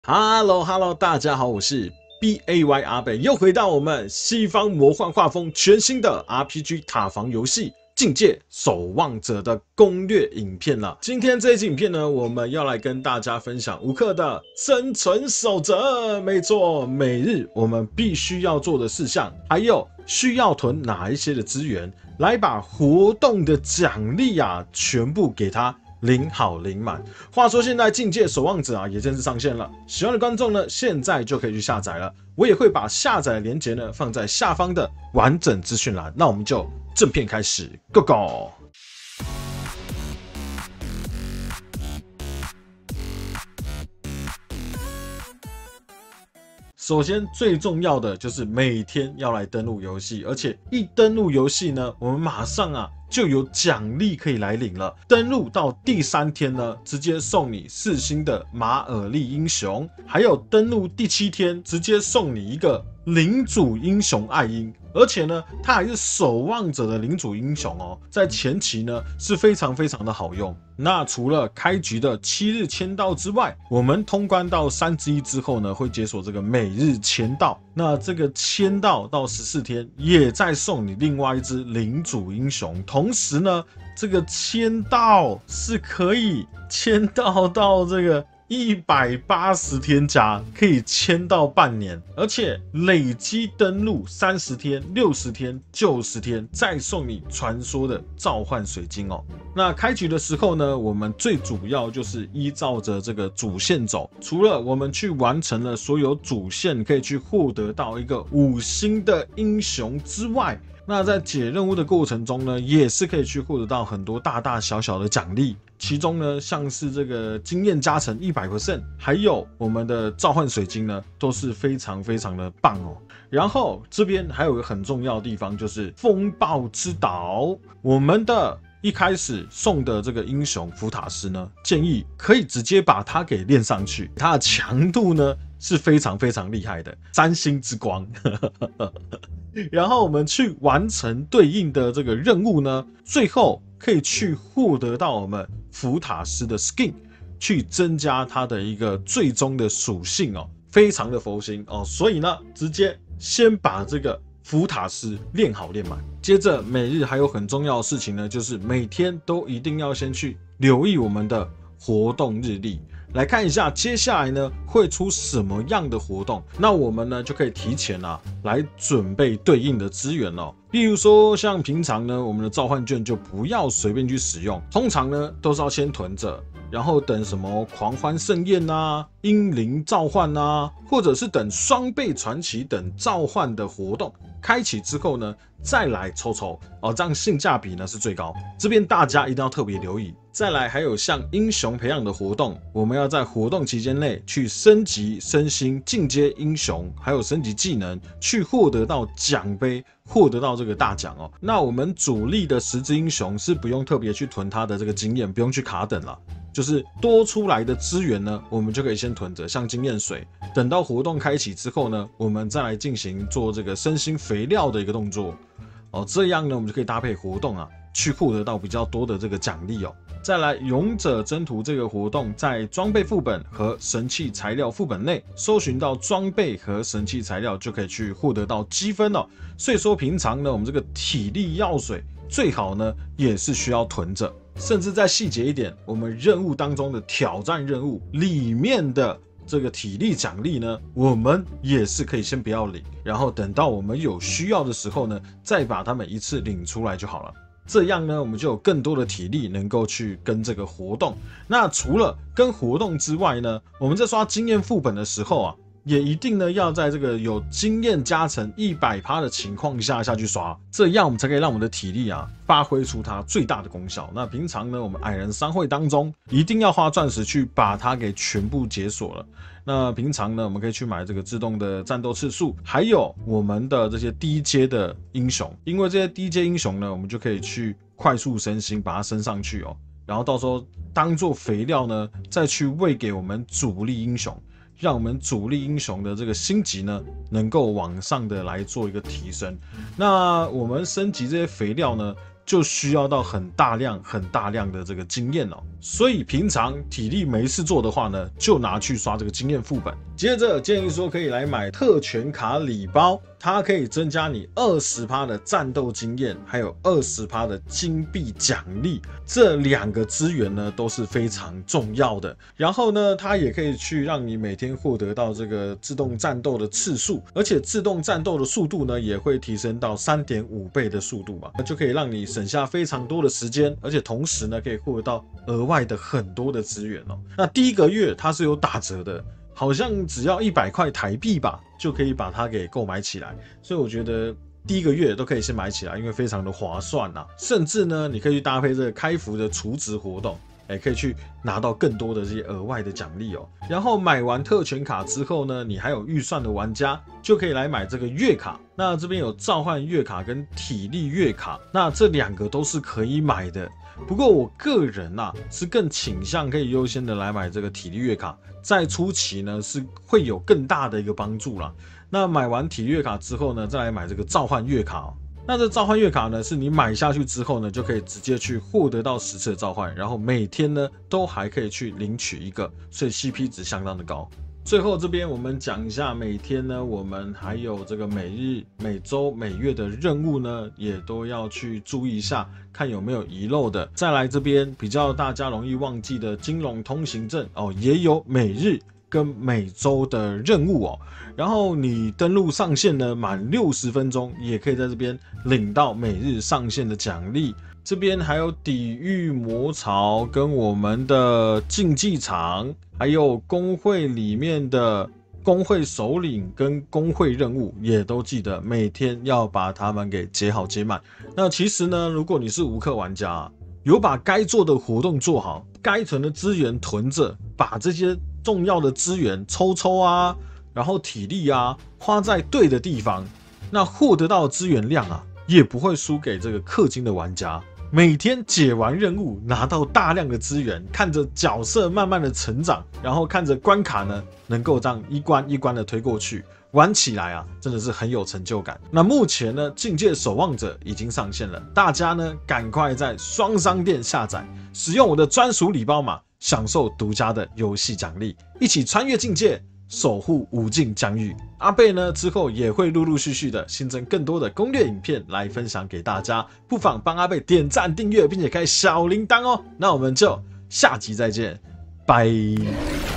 Hello，大家好，我是 BAY 阿北，又回到我们西方魔幻画风全新的 RPG 塔防游戏《境界守望者》的攻略影片了。今天这一期影片呢，我们要来跟大家分享吴克的生存守则。没错，每日我们必须要做的事项，还有需要囤哪一些的资源，来把活动的奖励全部给它领好领满。话说现在境界守望者也正式上线了，喜欢的观众呢，现在就可以去下载了。我也会把下载的连结呢放在下方的完整资讯栏。那我们就正片开始 ，Go Go！首先，最重要的就是每天要来登录游戏，而且一登录游戏呢，我们马上就有奖励可以来领了。登录到第3天呢，直接送你4星的马尔利英雄，还有登录第7天，直接送你一个领主英雄艾因。而且呢，它还是守望者的领主英雄哦，在前期呢是非常的好用。那除了开局的7日签到之外，我们通关到3之1之后呢，会解锁这个每日签到。那这个签到到14天，也再送你另外一只领主英雄。同时呢，这个签到是可以签到这个180天加，可以签到半年，而且累积登录30天、60天、90天，再送你传说的召唤水晶哦。那开局的时候呢，我们最主要就是依照着这个主线走，除了我们去完成了所有主线，可以去获得到一个5星的英雄之外，那在解任务的过程中呢，也是可以去获得到很多大小的奖励。其中呢，像是这个经验加成 100%， 还有我们的召唤水晶呢，都是非常的棒哦。然后这边还有一个很重要的地方，就是风暴之岛。我们的一开始送的这个英雄福塔斯呢，建议可以直接把它给练上去，它的强度呢是非常厉害的，3星之光。然后我们去完成对应的这个任务呢，最后可以去获得到我们福塔斯的 skin， 去增加它的一个最终的属性哦，非常的佛心哦。所以呢，直接先把这个福塔斯练好练满。接着每日还有很重要的事情呢，就是每天都一定要先去留意我们的活动日历，来看一下接下来呢会出什么样的活动，那我们呢就可以提前来准备对应的资源哦。例如说像平常呢，我们的召唤券就不要随便去使用，通常呢都是要先囤着，然后等什么狂欢盛宴英灵召唤或者是等双倍传奇等召唤的活动开启之后呢，再来抽哦，这样性价比呢是最高。这边大家一定要特别留意。再来还有像英雄培养的活动，我们要在活动期间内去升级、升星、进阶英雄，还有升级技能，去获得到奖杯，获得到这个大奖哦。那我们主力的10只英雄是不用特别去囤它的这个经验，不用去卡等了。就是多出来的资源呢，我们就可以先囤着，像经验水。等到活动开启之后呢，我们再来进行做这个身心肥料的一个动作哦。这样呢，我们就可以搭配活动去获得到比较多的这个奖励哦。再来，勇者征途这个活动，在装备副本和神器材料副本内搜寻到装备和神器材料，就可以去获得到积分哦。所以说平常呢，我们这个体力药水最好呢也是需要囤着。甚至再细节一点，我们任务当中的挑战任务里面的这个体力奖励呢，我们也是可以先不要领，然后等到我们有需要的时候呢，再把它们一次领出来就好了。这样呢，我们就有更多的体力能够去跟这个活动。那除了跟活动之外呢，我们在刷经验副本的时候也一定呢要在这个有经验加成100%的情况下去刷，这样我们才可以让我们的体力发挥出它最大的功效。那平常呢，我们矮人商会当中一定要花钻石去把它给全部解锁了。那平常呢，我们可以去买这个自动的战斗次数，还有我们的这些低阶的英雄，因为这些低阶英雄呢，我们就可以去快速升星，把它升上去哦。然后到时候当做肥料呢，再去喂给我们主力英雄。让我们主力英雄的这个星级呢，能够往上的来做一个提升。那我们升级这些肥料呢， 就需要到很大量的这个经验哦。所以平常体力没事做的话呢，就拿去刷这个经验副本。接着建议说可以来买特权卡礼包，它可以增加你20%的战斗经验，还有20%的金币奖励。这2个资源呢都是非常重要的。然后呢，它也可以去让你每天获得到这个自动战斗的次数，而且自动战斗的速度呢也会提升到3.5倍的速度嘛，就可以让你省下非常多的时间，而且同时呢可以获得到额外的很多的资源哦。那第1个月它是有打折的，好像只要100块台币吧，就可以把它给购买起来。所以我觉得第1个月都可以先买起来，因为非常的划算啊。甚至呢，你可以去搭配这个开服的储值活动，可以去拿到更多的这些额外的奖励哦。然后买完特权卡之后呢，你还有预算的玩家就可以来买这个月卡。那这边有召唤月卡跟体力月卡，那这2个都是可以买的。不过我个人是更倾向可以优先的来买这个体力月卡，在初期呢是会有更大的一个帮助啦。那买完体力月卡之后呢，再来买这个召唤月卡哦。那这召唤月卡呢，是你买下去之后呢，就可以直接去获得到10次的召唤，然后每天呢都还可以去领取1个，所以 CP 值相当的高。最后这边我们讲一下，每天呢我们还有这个每日、每周、每月的任务呢，也都要去注意一下，看有没有遗漏的。再来这边比较大家容易忘记的金融通行证哦，也有每日跟每周的任务哦。然后你登录上线呢，满60分钟也可以在这边领到每日上线的奖励。这边还有抵御魔潮跟我们的竞技场，还有工会里面的工会首领跟工会任务，也都记得每天要把它们给解好解满。那其实呢，如果你是无氪玩家，有把该做的活动做好，该存的资源囤着，把这些重要的资源抽啊，然后体力啊花在对的地方，那获得到的资源量也不会输给这个氪金的玩家。每天解完任务，拿到大量的资源，看着角色慢慢的成长，然后看着关卡呢能够这样一关一关的推过去，玩起来真的是很有成就感。那目前呢，境界守望者已经上线了，大家呢赶快在双商店下载，使用我的专属礼包码，享受独家的游戏奖励，一起穿越境界，守护无尽疆域。阿贝呢之后也会陆续的新增更多的攻略影片来分享给大家，不妨帮阿贝点赞订阅，并且开小铃铛哦。那我们就下集再见，拜。